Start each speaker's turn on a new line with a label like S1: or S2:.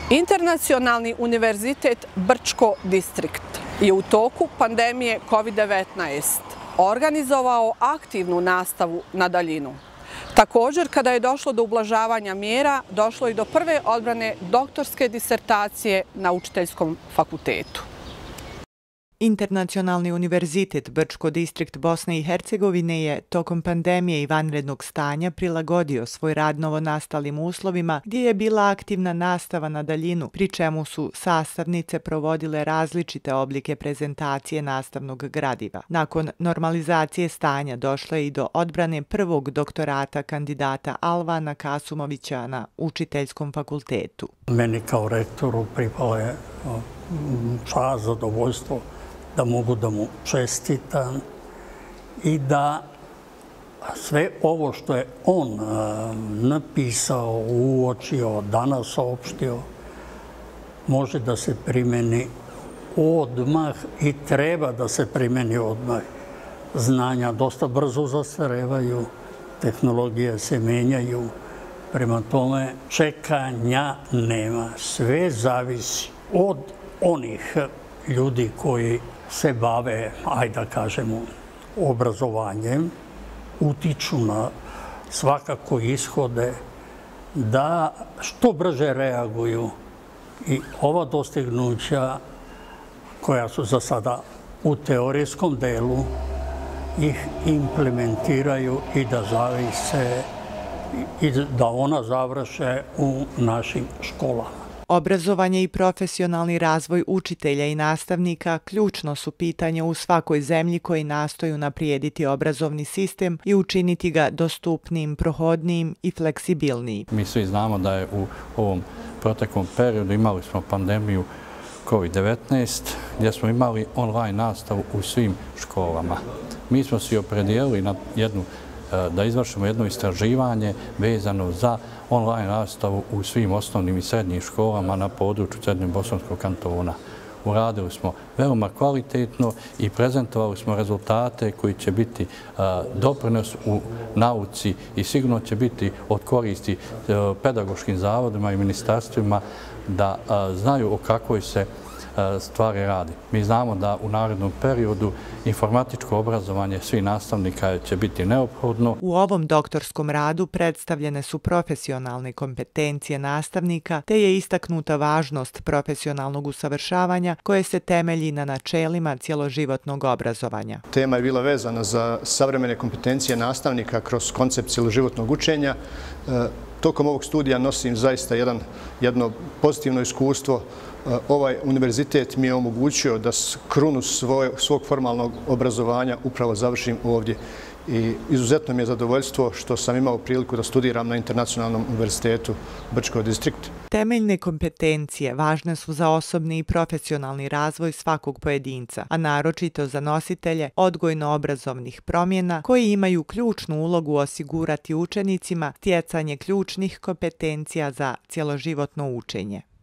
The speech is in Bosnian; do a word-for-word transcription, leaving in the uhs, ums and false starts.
S1: Internacionalni univerzitet Brčko distrikt je u toku pandemije kovid devetnaest organizovao aktivnu nastavu na daljinu. Također, kada je došlo do ublažavanja mjera, došlo i do prve odbrane doktorske disertacije na učiteljskom fakultetu.
S2: Internacionalni univerzitet Brčko distrikt Bosne i Hercegovine je tokom pandemije i vanrednog stanja prilagodio svoj rad novonastalim uslovima gdje je bila aktivna nastava na daljinu, pri čemu su sastavnice provodile različite oblike prezentacije nastavnog gradiva. Nakon normalizacije stanja došlo je i do odbrane prvog doktorata kandidata Alvana Kasumovića na učiteljskom fakultetu.
S3: Meni kao rektoru pripala je čast, zadovoljstvo da mogu da mu čestitam i da sve ovo što je on napisao, uočio, danas saopštio, može da se primeni odmah i treba da se primeni odmah. Znanja dosta brzo zastarevaju, tehnologije se menjaju, prema tome čekanja nema. Sve zavisi od onih ljudi koji se bave, ajde da kažemo, obrazovanjem, utiču na svakako ishode, da što brže reaguju i ova dostignuća koja su za sada u teorijskom delu ih implementiraju i da zavise i da ona završe u našim školama.
S2: Obrazovanje i profesionalni razvoj učitelja i nastavnika ključno su pitanja u svakoj zemlji koji nastoju unaprijediti obrazovni sistem i učiniti ga dostupnijim, prohodnijim i fleksibilnijim.
S4: Mi svi znamo da je u ovom proteklom periodu imali smo pandemiju kovid devetnaest gdje smo imali online nastavu u svim školama. Mi smo se opredijelili na jednu da izvršimo jedno istraživanje vezano za online nastavu u svim osnovnim i srednjim školama na području Srednjobosanskog kantona. Uradili smo veoma kvalitetno i prezentovali smo rezultate koji će biti doprinos u nauci i sigurno će biti od koristi pedagoškim zavodima i ministarstvima da znaju o kakvoj se stvari radi. Mi znamo da u narednom periodu informatičko obrazovanje svih nastavnika će biti neophodno.
S2: U ovom doktorskom radu predstavljene su profesionalne kompetencije nastavnika, te je istaknuta važnost profesionalnog usavršavanja koje se temelji na načelima cjeloživotnog obrazovanja.
S5: Tema je bila vezana za savremene kompetencije nastavnika kroz koncept cjeloživotnog učenja. Tokom ovog studija nosim zaista jedan, jedno pozitivno iskustvo. Ovaj univerzitet mi je omogućio da krunu svoj, svog formalnog obrazovanja upravo završim ovdje. I izuzetno mi je zadovoljstvo što sam imao priliku da studiram na Internacionalnom univerzitetu Brčko distrikt.
S2: Temeljne kompetencije važne su za osobni i profesionalni razvoj svakog pojedinca, a naročito za nositelje odgojno-obrazovnih promjena koji imaju ključnu ulogu osigurati učenicima stjecanje ključnih kompetencija za cjeloživotno učenje.